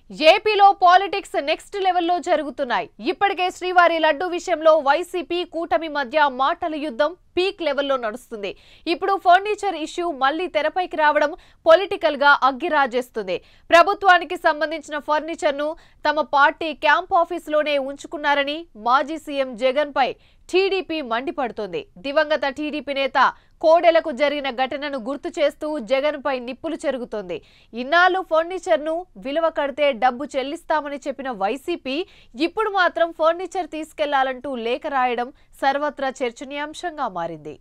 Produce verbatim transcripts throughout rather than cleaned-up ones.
ఏపీలో politics next లెవెల్లో జరుగుతున్నాయి. ఇప్పటికే శ్రీవారి లడ్డు విషయంలో వైసీపీ కూటమి మధ్య మాటల యుద్ధం పీక్ లెవెల్లో నడుస్తుంది. ఇప్పుడు ఫర్నిచర్ ఇష్యూ మళ్లీ తెరపైకి రావడం పొలిటికల్ గా అగ్గిరాజేస్తుంది. ప్రభుత్వానికి సంబంధించిన ఫర్నిచర్ ను తమ పార్టీ క్యాంప్ ఆఫీసులోనే ఉంచుకున్నారని మాజీ సీఎం జగన్ పై టీడీపీ మండిపడుతోంది. దివంగత టీడీపీ నేత కోడెలకు జరిగిన ఘటనను గుర్తు చేస్తూ జగన్ పై నిప్పులు చెరుగుతోంది. ఇన్నాళ్ళు ఫర్నిచర్ ను విలువ కడితే డబ్బు చెల్లిస్తామని చెప్పిన వైసీపీ ఇప్పుడు మాత్రం ఫర్నిచర్ తీసుకెళ్లాలంటూ లేఖ రాయడం సర్వత్రా చర్చనీయాంశంగా మారింది.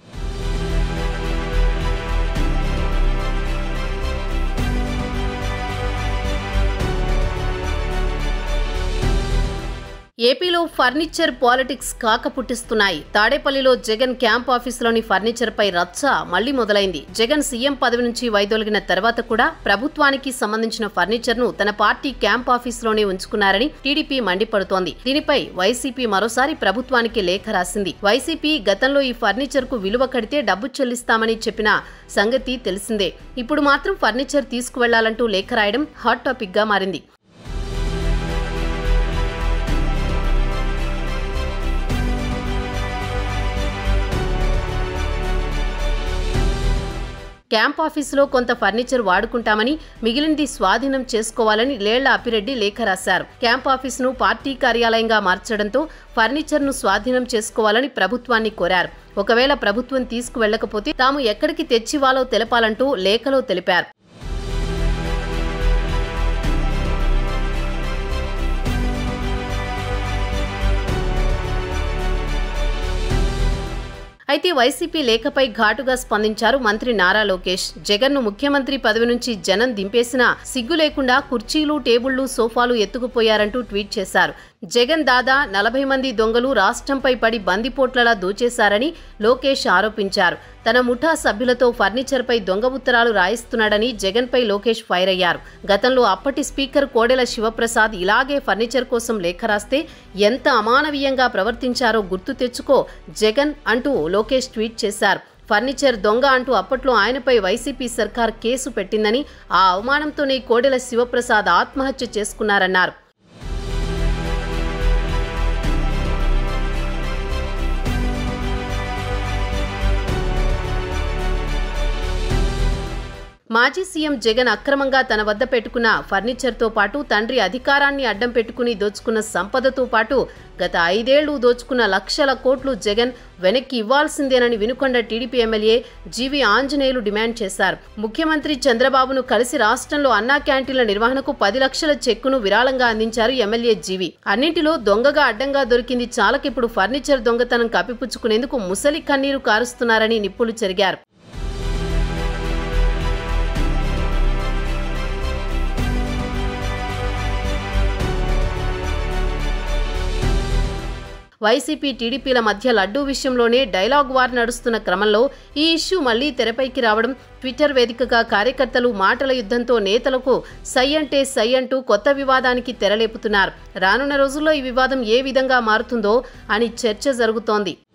ఏపీలో ఫర్నిచర్ పాలిటిక్స్ కాక పుట్టిస్తున్నాయి. తాడేపల్లిలో జగన్ క్యాంప్ ఆఫీసులోని ఫర్నిచర్ పై రచ్చ మళ్లీ మొదలైంది. జగన్ సీఎం పదవి నుంచి వైదొలిగిన తర్వాత కూడా ప్రభుత్వానికి సంబంధించిన ఫర్నిచర్ ను తన పార్టీ క్యాంప్ ఆఫీసులోనే ఉంచుకున్నారని టీడీపీ మండిపడుతోంది. దీనిపై వైసీపీ మరోసారి ప్రభుత్వానికి లేఖ రాసింది. వైసీపీ గతంలో ఈ ఫర్నిచర్ కు విలువ కడితే డబ్బు చెల్లిస్తామని చెప్పిన సంగతి తెలిసిందే. ఇప్పుడు మాత్రం ఫర్నిచర్ తీసుకువెళ్లాలంటూ లేఖ రాయడం హాట్ టాపిక్ గా మారింది. క్యాంప్ ఆఫీసులో కొంత ఫర్నిచర్ వాడుకుంటామని, మిగిలినది స్వాధీనం చేసుకోవాలని లేళ్ల అప్పిరెడ్డి లేఖ రాశారు. క్యాంప్ ఆఫీసును పార్టీ కార్యాలయంగా మార్చడంతో ఫర్నిచర్ ను స్వాధీనం చేసుకోవాలని ప్రభుత్వాన్ని కోరారు. ఒకవేళ ప్రభుత్వం తీసుకువెళ్లకపోతే తాము ఎక్కడికి తెచ్చివాలో తెలపాలంటూ లేఖలో తెలిపారు. అయితే వైసీపీ లేఖపై ఘాటుగా స్పందించారు మంత్రి నారా లోకేష్. జగన్ ను ముఖ్యమంత్రి పదవి నుంచి జనం దింపేసినా సిగ్గు లేకుండా కుర్చీలు, టేబుళ్లు, సోఫాలు ఎత్తుకుపోయారంటూ ట్వీట్ చేశారు. జగన్ దాదా నలభై మంది దొంగలు రాష్ట్రంపై పడి బందిపోట్లలా దోచేశారని లోకేష్ ఆరోపించారు. తన ముఠా సభ్యులతో ఫర్నిచర్ పై దొంగ ఉత్తరాలు రాయిస్తున్నాడని జగన్ పై లోకేష్ ఫైర్ అయ్యారు. గతంలో అప్పటి స్పీకర్ కోడెల శివప్రసాద్ ఇలాగే ఫర్నిచర్ కోసం లేఖ రాస్తే ఎంత అమానవీయంగా ప్రవర్తించారో గుర్తు తెచ్చుకో జగన్ అంటూ లోకేష్ ట్వీట్ చేశారు. ఫర్నిచర్ దొంగ అంటూ అప్పట్లో ఆయనపై వైసీపీ సర్కార్ కేసు పెట్టిందని, ఆ అవమానంతోనే కోడెల శివప్రసాద్ ఆత్మహత్య చేసుకున్నారన్నారు. మాజీ సీఎం జగన్ అక్రమంగా తన వద్ద పెట్టుకున్న ఫర్నిచర్తో పాటు తండ్రి అధికారాన్ని అడ్డం పెట్టుకుని దోచుకున్న సంపదతో పాటు గత ఐదేళ్లు దోచుకున్న లక్షల కోట్లు జగన్ వెనక్కి ఇవ్వాల్సిందేనని Vinukonda TDP MLA GV Anjaneyulu demand చేశారు. ముఖ్యమంత్రి చంద్రబాబును కలిసి రాష్ట్రంలో అన్నా క్యాంటీన్ల నిర్వహణకు పది లక్షల చెక్కును విరాళంగా అందించారు ఎమ్మెల్యే జీవి. అన్నింటిలో దొంగగా అడ్డంగా దొరికింది చాలకిప్పుడు ఫర్నిచర్ దొంగతనం కప్పిపుచ్చుకునేందుకు ముసలి కన్నీరు కారుస్తున్నారని నిప్పులు చెరిగారు. వైసీపీ టీడీపీల మధ్య లడ్డూ విషయంలోనే డైలాగ్ వార్ నడుస్తున్న క్రమంలో ఈ ఇష్యూ మళ్లీ తెరపైకి రావడం, ట్విట్టర్ వేదికగా కార్యకర్తలు మాటల యుద్ధంతో నేతలకు సై అంటే సై అంటూ కొత్త వివాదానికి తెరలేపుతున్నారు. రానున్న రోజుల్లో ఈ వివాదం ఏ విధంగా మారుతుందో అని చర్చ జరుగుతోంది.